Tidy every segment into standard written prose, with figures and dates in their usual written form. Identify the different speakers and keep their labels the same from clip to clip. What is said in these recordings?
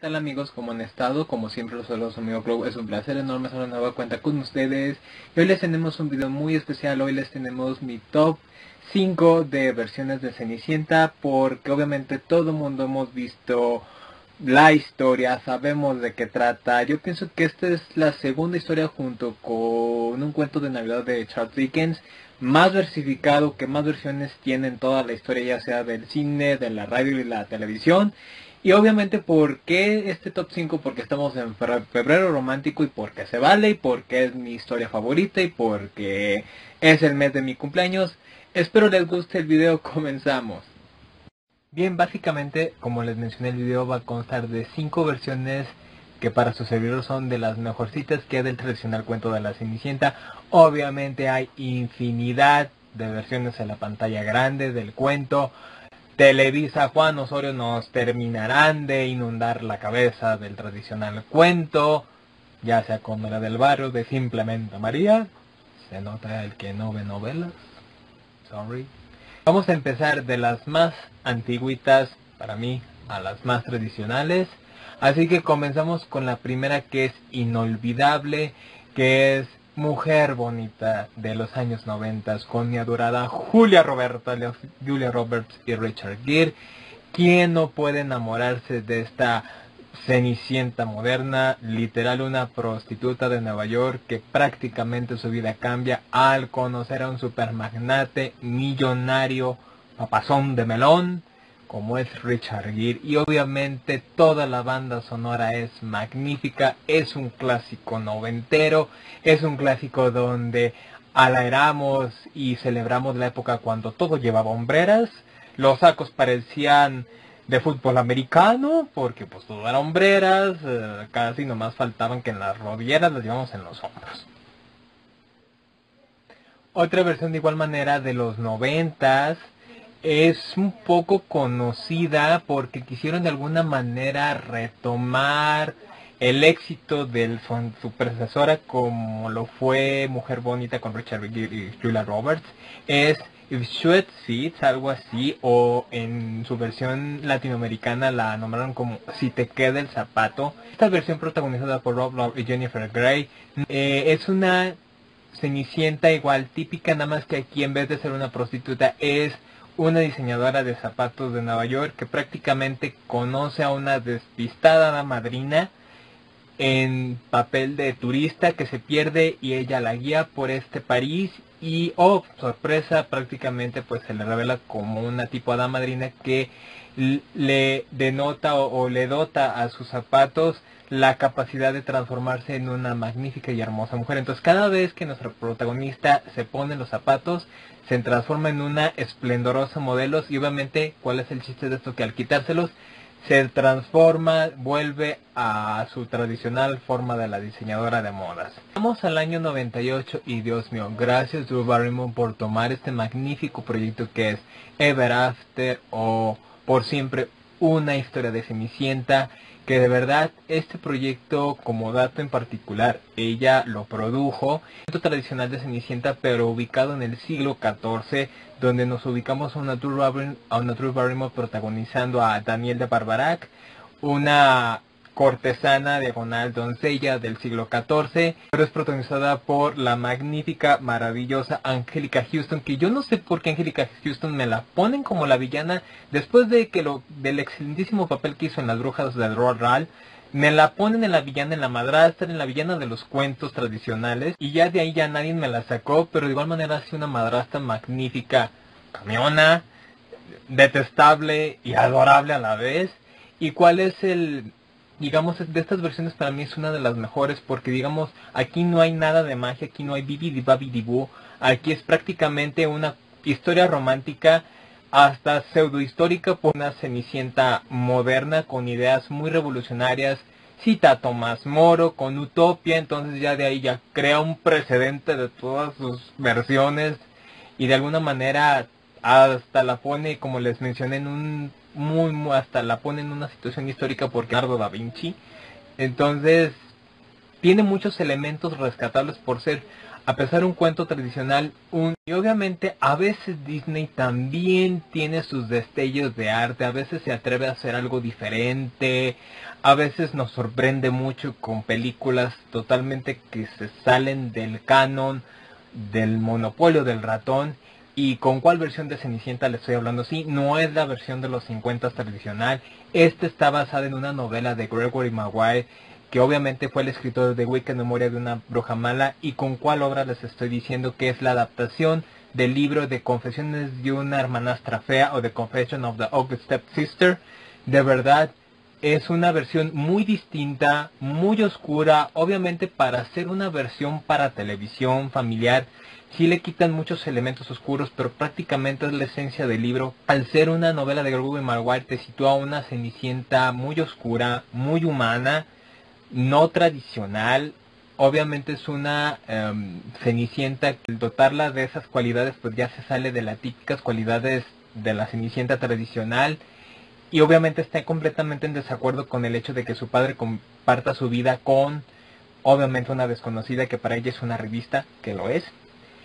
Speaker 1: tal amigos? ¿Cómo han estado? Como siempre los saludos amigo Glow, es un placer enorme hacer una nueva cuenta con ustedes. Y hoy les tenemos un video muy especial, hoy les tenemos mi top 5 de versiones de Cenicienta, porque obviamente todo el mundo hemos visto la historia, sabemos de qué trata. Yo pienso que esta es la segunda historia junto con un cuento de Navidad de Charles Dickens más versificado, que más versiones tienen toda la historia, ya sea del cine, de la radio y la televisión. Y obviamente, ¿por qué este top 5? Porque estamos en febrero romántico y porque se vale, y porque es mi historia favorita y porque es el mes de mi cumpleaños. Espero les guste el video, comenzamos. Bien, básicamente, como les mencioné, el video va a constar de 5 versiones que para su servidor son de las mejorcitas que del tradicional cuento de la Cenicienta. Obviamente hay infinidad de versiones en la pantalla grande del cuento. Televisa, Juan Osorio nos terminarán de inundar la cabeza del tradicional cuento, ya sea con la del barrio de Simplemente María. Se nota el que no ve novelas. Sorry. Vamos a empezar de las más antiguitas para mí a las más tradicionales. Así que comenzamos con la primera, que es inolvidable, que es Mujer Bonita de los años 90 con mi adorada Julia Roberts y Richard Gere. ¿Quién no puede enamorarse de esta Cenicienta moderna? Literal, una prostituta de Nueva York que prácticamente su vida cambia al conocer a un supermagnate millonario, papazón de melón, como es Richard Gere. Y obviamente toda la banda sonora es magnífica, es un clásico noventero, es un clásico donde alaeramos y celebramos la época cuando todo llevaba hombreras, los sacos parecían de fútbol americano, porque pues todo eran hombreras, casi nomás faltaban que en las rodilleras las llevamos en los hombros. Otra versión de igual manera de los 90 es un poco conocida porque quisieron de alguna manera retomar el éxito de su predecesora, como lo fue Mujer Bonita con Richard Gere y Julia Roberts. Es If Shoes Fits, algo así, o en su versión latinoamericana la nombraron como Si Te Queda el Zapato. Esta versión, protagonizada por Rob Lowe y Jennifer Grey, es una Cenicienta igual típica, nada más que aquí en vez de ser una prostituta es una diseñadora de zapatos de Nueva York que prácticamente conoce a una despistada hada madrina en papel de turista que se pierde, y ella la guía por este París y, oh sorpresa, prácticamente pues se le revela como una tipo hada madrina que le denota o le dota a sus zapatos la capacidad de transformarse en una magnífica y hermosa mujer. Entonces cada vez que nuestro protagonista se pone los zapatos se transforma en una esplendorosa modelo, y obviamente ¿cuál es el chiste de esto? Que al quitárselos se transforma, vuelve a su tradicional forma de la diseñadora de modas. Vamos al año 98 y Dios mío, gracias Drew Barrymore por tomar este magnífico proyecto que es Ever After o Por Siempre, una historia de Cenicienta, que de verdad este proyecto, como dato en particular, ella lo produjo, un tradicional de Cenicienta pero ubicado en el siglo XIV, donde nos ubicamos a una Drew Barrymore protagonizando a Danielle de Barbarac, una cortesana diagonal doncella del siglo XIV, pero es protagonizada por la magnífica, maravillosa Angelica Houston, que yo no sé por qué Angelica Houston me la ponen como la villana, después de que del excelentísimo papel que hizo en Las Brujas de Roald Dahl. Me la ponen en la villana, en la madrastra, en la villana de los cuentos tradicionales, y ya de ahí ya nadie me la sacó, pero de igual manera hace una madrastra magnífica, camiona, detestable y adorable a la vez. ¿Y cuál es digamos, de estas versiones para mí es una de las mejores, porque digamos, aquí no hay nada de magia, aquí no hay bibidi-babidi-boo, aquí es prácticamente una historia romántica, hasta pseudohistórica, por una Cenicienta moderna con ideas muy revolucionarias. Cita a Tomás Moro con Utopia, entonces ya de ahí ya crea un precedente de todas sus versiones, y de alguna manera hasta la pone, como les mencioné, en un hasta la pone en una situación histórica porque Leonardo da Vinci. Entonces tiene muchos elementos rescatables por ser a pesar de un cuento tradicional, y obviamente a veces Disney también tiene sus destellos de arte, a veces se atreve a hacer algo diferente, a veces nos sorprende mucho con películas totalmente que se salen del canon, del monopolio del ratón. ¿Y con cuál versión de Cenicienta le estoy hablando? Sí, no es la versión de los 50 tradicional. Esta está basada en una novela de Gregory Maguire, que obviamente fue el escritor de Wicked Memoria de una bruja mala. ¿Y con cuál obra les estoy diciendo? Que es la adaptación del libro de Confesiones de una hermanastra fea, o The Confession of the Ugly Stepsister. De verdad, es una versión muy distinta, muy oscura. Obviamente, para hacer una versión para televisión familiar, sí le quitan muchos elementos oscuros, pero prácticamente es la esencia del libro. Al ser una novela de Gregory Maguire, te sitúa a una Cenicienta muy oscura, muy humana, no tradicional. Obviamente es una Cenicienta que al dotarla de esas cualidades pues ya se sale de las típicas cualidades de la Cenicienta tradicional, y obviamente está completamente en desacuerdo con el hecho de que su padre comparta su vida con obviamente una desconocida que para ella es una revista, que lo es.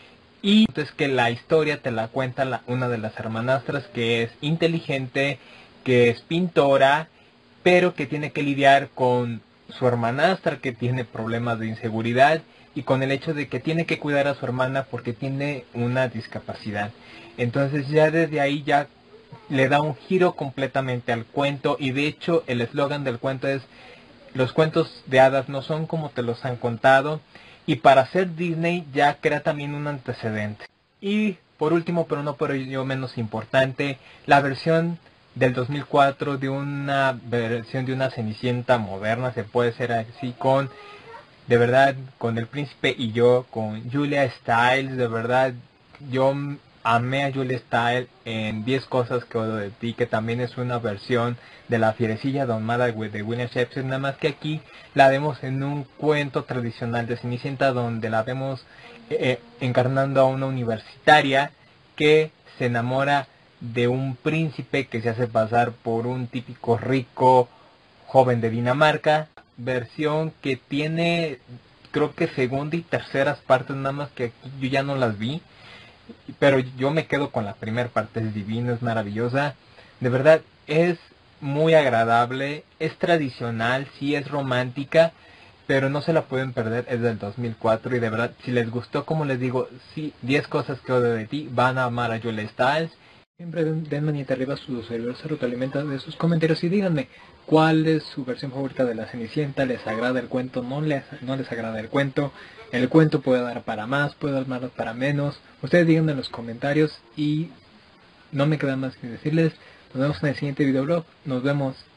Speaker 1: Y entonces que la historia te la cuenta una de las hermanastras, que es inteligente, que es pintora, pero que tiene que lidiar con su hermanastra que tiene problemas de inseguridad, y con el hecho de que tiene que cuidar a su hermana porque tiene una discapacidad. Entonces ya desde ahí ya le da un giro completamente al cuento, y de hecho el eslogan del cuento es: los cuentos de hadas no son como te los han contado. Y para hacer Disney ya crea también un antecedente. Y por último, pero no por ello menos importante, la versión del 2004 de una versión de una Cenicienta moderna, se puede ser así, con, de verdad, con el príncipe y yo, con Julia Stiles. De verdad, yo amé a Julia Stiles en 10 cosas que odio de ti, que también es una versión de La fierecilla domada de William Shakespeare, nada más que aquí la vemos en un cuento tradicional de Cenicienta, donde la vemos encarnando a una universitaria que se enamora de un príncipe que se hace pasar por un típico rico joven de Dinamarca. Versión que tiene, creo que segunda y terceras partes, nada más que aquí yo ya no las vi, pero yo me quedo con la primera parte. Es divina, es maravillosa, de verdad, es muy agradable, es tradicional, sí es romántica, pero no se la pueden perder. Es del 2004 y de verdad, si les gustó, como les digo, sí, 10 cosas que odio de ti, van a amar a Julia Stiles. Siempre den manita arriba a sus servidores, se retroalimentan de sus comentarios y díganme cuál es su versión favorita de la Cenicienta. ¿Les agrada el cuento? ¿No les agrada el cuento? El cuento puede dar para más, puede dar más para menos. Ustedes díganme en los comentarios y no me queda más que decirles. Nos vemos en el siguiente videoblog. Nos vemos.